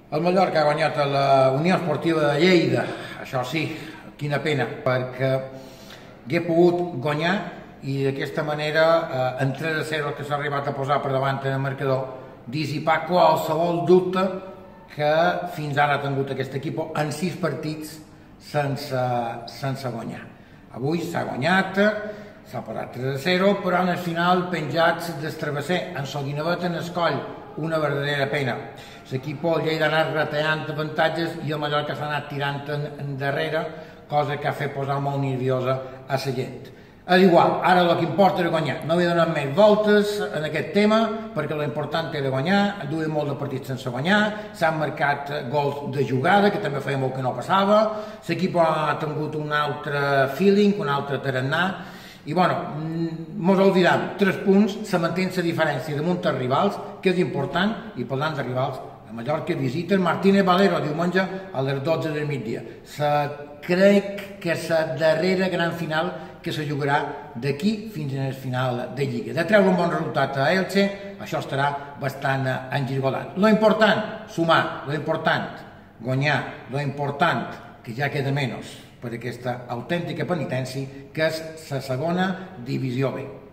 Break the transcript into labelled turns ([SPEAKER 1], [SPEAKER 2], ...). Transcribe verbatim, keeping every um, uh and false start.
[SPEAKER 1] El Mallorca ha guanyat a la Unió Esportiva de Lleida, això sí, quina pena, perquè hagué pogut guanyar i d'aquesta manera, eh, en tres a zero que s'ha arribat a posar per davant en el marcador, dissipar qualsevol dubte que fins ara ha tingut aquest equip en sis partits sense, sense guanyar. Avui s'ha guanyat, s'ha posat tres a zero, però en el final penjats del travesser, en Soguinavet en Escoll, una verdadera pena. L'equip del Lleida ha anat retallant avantatges i el Mallorca s'ha anat tirant endarrere, cosa que ha fet posar molt nerviosa a la gent. És igual, ara el que importa era guanyar. No he donat més voltes en aquest tema, perquè l'important era guanyar, duia molt de partits sense guanyar, s'han marcat gols de jugada, que també feia molt que no passava, l'equip ha tingut un altre feeling, un altre tarannà, i bueno, mos oblidam, tres punts, se manté la diferència damunt els rivals, que és important, i parlant de rivals, a Mallorca visiten Martínez Valero diumenge a les dotze del migdia. Se crec que és la darrera gran final que se jugarà d'aquí fins al final de Lliga. De treure un bon resultat a Elche, això estarà bastant engirgolat. Lo important, sumar, lo important, guanyar, lo important, que ja queda menys per aquesta autèntica penitència, que és la segona divisió B.